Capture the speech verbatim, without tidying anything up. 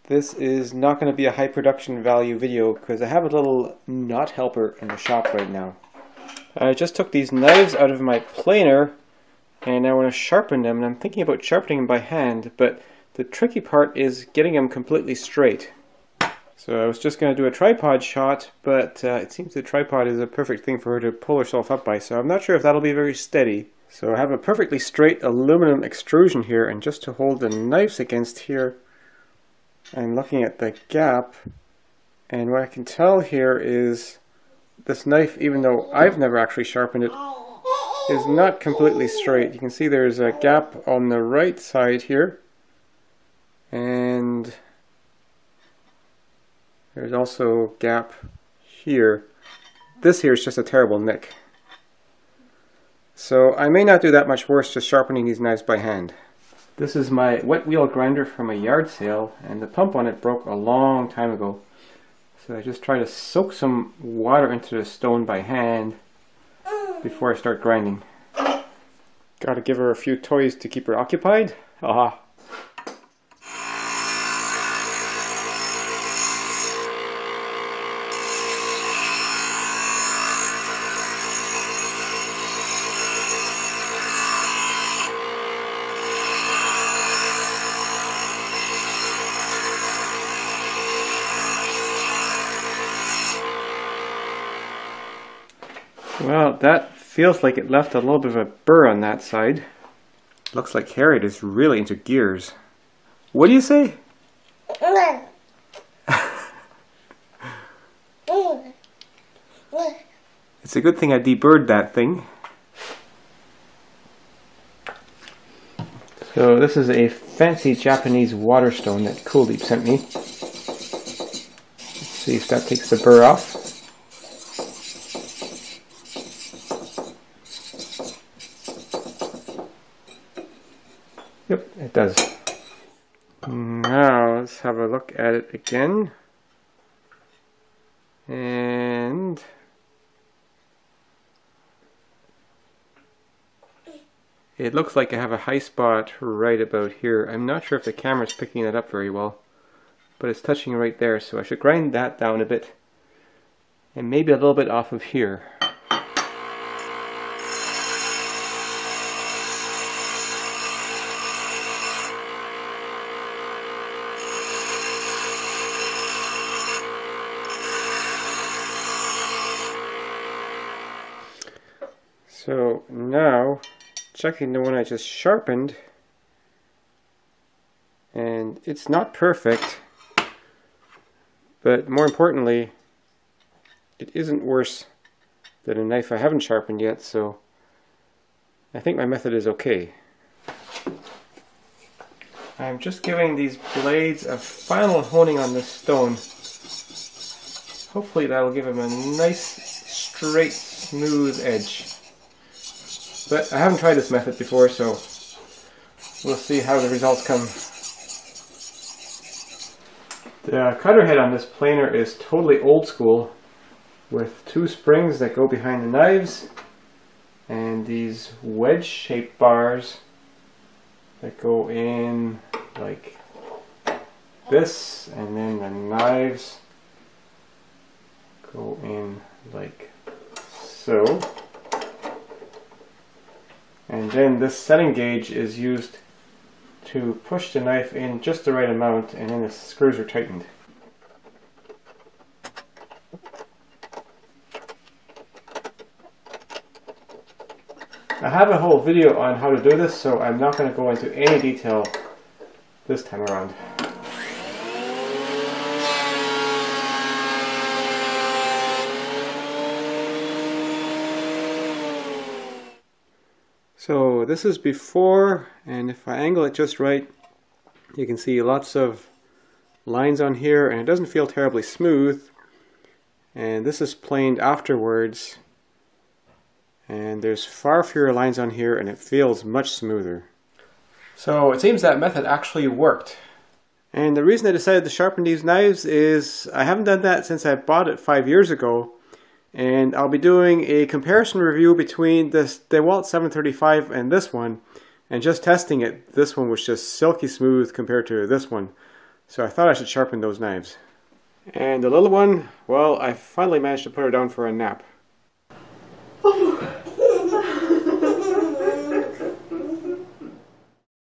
This is not going to be a high production value video because I have a little knot helper in the shop right now. I just took these knives out of my planer and I want to sharpen them, and I'm thinking about sharpening them by hand, but the tricky part is getting them completely straight. So I was just going to do a tripod shot, but uh, it seems the tripod is a perfect thing for her to pull herself up by, so I'm not sure if that'll be very steady. So I have a perfectly straight aluminum extrusion here, and just to hold the knives against here, I'm looking at the gap, and what I can tell here is this knife, even though I've never actually sharpened it, is not completely straight. You can see there's a gap on the right side here, and there's also a gap here. This here is just a terrible nick. So I may not do that much worse just sharpening these knives by hand. This is my wet wheel grinder from a yard sale, and the pump on it broke a long time ago. So I just try to soak some water into the stone by hand before I start grinding. Gotta give her a few toys to keep her occupied. Aha! Well, that feels like it left a little bit of a burr on that side. Looks like Harriet is really into gears. What do you say? It's a good thing I deburred that thing. So this is a fancy Japanese water stone that Cooldeep sent me. Let's see if that takes the burr off. Yep, it does. Now let's have a look at it again. And it looks like I have a high spot right about here. I'm not sure if the camera's picking that up very well, but it's touching right there, so I should grind that down a bit. And maybe a little bit off of here. So now, checking the one I just sharpened, and it's not perfect, but more importantly, it isn't worse than a knife I haven't sharpened yet, so I think my method is okay. I'm just giving these blades a final honing on this stone. Hopefully that will give them a nice, straight, smooth edge. But I haven't tried this method before, so we'll see how the results come. The cutter head on this planer is totally old school, with two springs that go behind the knives and these wedge-shaped bars that go in like this, and then the knives go in like so. And then this setting gauge is used to push the knife in just the right amount, and then the screws are tightened. I have a whole video on how to do this, so I'm not going to go into any detail this time around. So this is before, and if I angle it just right, you can see lots of lines on here, and it doesn't feel terribly smooth. And this is planed afterwards, and there's far fewer lines on here, and it feels much smoother. So it seems that method actually worked. And the reason I decided to sharpen these knives is I haven't done that since I bought it five years ago. And I'll be doing a comparison review between this DeWalt seven thirty-five and this one, and just testing it. This one was just silky smooth compared to this one. So I thought I should sharpen those knives. And the little one, well, I finally managed to put her down for a nap.